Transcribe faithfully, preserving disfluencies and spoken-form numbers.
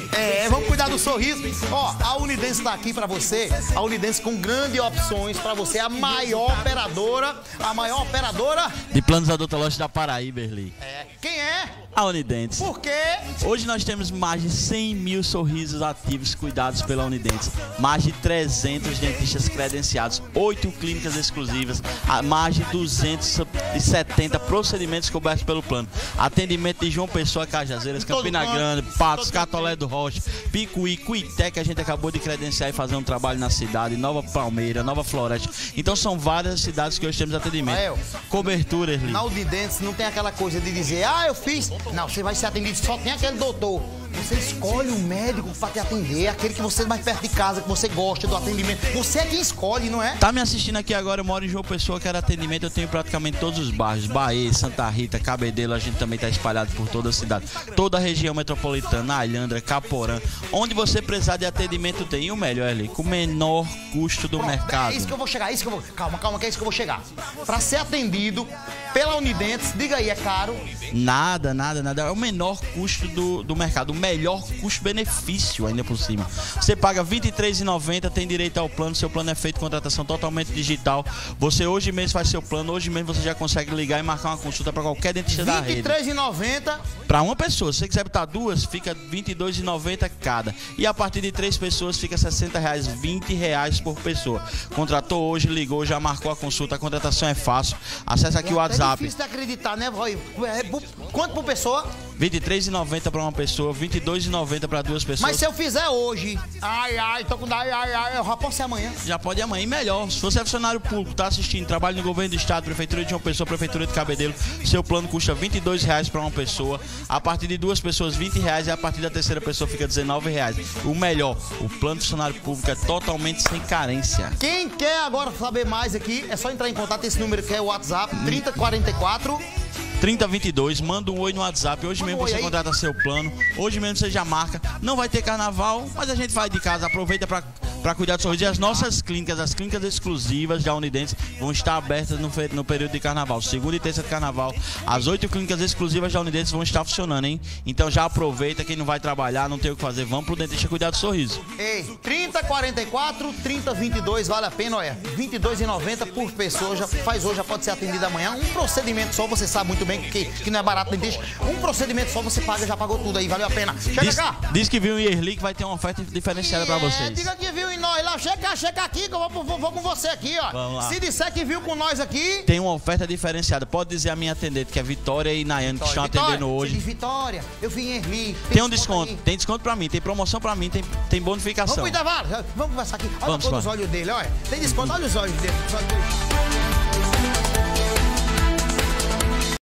É, vamos cuidar do sorriso. Ó, a Unidense tá aqui pra você. A Unidense com grandes opções pra você. A maior operadora, a maior operadora... de planos odontológicos da Paraíba, Erli. É. Quem é? A Unidentes. Por quê? Hoje nós temos mais de cem mil sorrisos ativos cuidados pela Unidentes. Mais de trezentos dentistas credenciados, oito clínicas exclusivas, mais de duzentos e setenta procedimentos cobertos pelo plano. Atendimento de João Pessoa, Cajazeiras, Campina Grande, Patos, Catolé do Rocha, Picuí, Cuité, que a gente acabou de credenciar e fazer um trabalho na cidade, Nova Palmeira, Nova Floresta. Então são várias cidades que hoje temos atendimento. Rael, cobertura, Erli. Na Unidentes não tem aquela coisa de dizer, ah, eu fiz... Não, você vai ser atendido, só tem aquele doutor. Você escolhe o médico para te atender, aquele que você é mais perto de casa, que você gosta do atendimento. Você é quem escolhe, não é? Tá me assistindo aqui agora, eu moro em João Pessoa, quero atendimento, eu tenho praticamente todos os bairros. Bahia, Santa Rita, Cabedelo, a gente também tá espalhado por toda a cidade. Toda a região metropolitana, Alhandra, Caporã. Onde você precisar de atendimento tem. E o melhor, ali, com o menor custo do Pronto, mercado. É isso que eu vou chegar, é isso que eu vou... Calma, calma, que é isso que eu vou chegar. Para ser atendido pela Unidentes, diga aí, é caro? Nada, nada, nada. É o menor custo do, do mercado, o melhor custo-benefício ainda por cima. Você paga vinte e três reais e noventa centavos, tem direito ao plano, seu plano é feito contratação totalmente digital. Você hoje mesmo faz seu plano, hoje mesmo você já consegue ligar e marcar uma consulta para qualquer dentista da rede. vinte e três reais e noventa centavos? Para uma pessoa, se você quiser botar duas, fica vinte e dois reais e noventa centavos cada. E a partir de três pessoas fica sessenta reais, vinte reais por pessoa. Contratou hoje, ligou, já marcou a consulta, a contratação é fácil. Acesse aqui é o WhatsApp. É difícil de acreditar, né, Roy? Quanto por pessoa? vinte e três reais e noventa centavos para uma pessoa, vinte e dois reais e noventa centavos para duas pessoas. Mas se eu fizer hoje, ai, ai, tô com ai, ai, ai, eu já posso ser amanhã? Já pode ir amanhã. E melhor, se você é funcionário público, tá assistindo, trabalha no governo do estado, prefeitura de João Pessoa, prefeitura de Cabedelo, seu plano custa vinte e dois reais para uma pessoa, a partir de duas pessoas vinte reais e a partir da terceira pessoa fica dezenove reais. O melhor, o plano funcionário público é totalmente sem carência. Quem quer agora saber mais aqui, é só entrar em contato, esse número que é o WhatsApp, trinta quarenta e quatro... trinta vinte e dois, manda um oi no WhatsApp. Hoje mesmo você contrata seu plano, hoje mesmo você já marca. Não vai ter carnaval, mas a gente vai de casa, aproveita para para cuidar do sorriso. E as nossas clínicas, as clínicas exclusivas da Unidentes, vão estar abertas no, no período de carnaval. Segunda e terça de carnaval, as oito clínicas exclusivas da Unidentes vão estar funcionando, hein? Então já aproveita, quem não vai trabalhar, não tem o que fazer, vamos pro dentista cuidar do sorriso. Ei, trinta quarenta e quatro, trinta vinte e dois, vale a pena, olha, vinte e dois reais e noventa centavos por pessoa, já faz hoje, já pode ser atendido amanhã. Um procedimento só, você sabe muito bem que, que não é barato dentista. Um procedimento só, você paga, já pagou tudo aí, valeu a pena. Chega diz, cá. Diz que viu em Erli que vai ter uma oferta diferenciada para vocês. É, diga que viu em nós lá, chega, chega aqui que eu vou, vou, vou com você aqui, ó. Vamos lá. Se disser que viu com nós aqui... Tem uma oferta diferenciada, pode dizer a minha atendente, que é Vitória e Nayane, que estão Vitória, atendendo hoje. Você diz Vitória, eu vim em Erli. Tem, tem um desconto, desconto tem desconto pra mim, tem promoção pra mim, tem, tem bonificação. Vamos cuidar, vamos conversar aqui. Olha Vamos, os olhos dele, olha. Tem desconto, olha os olhos dele. Os olhos dele.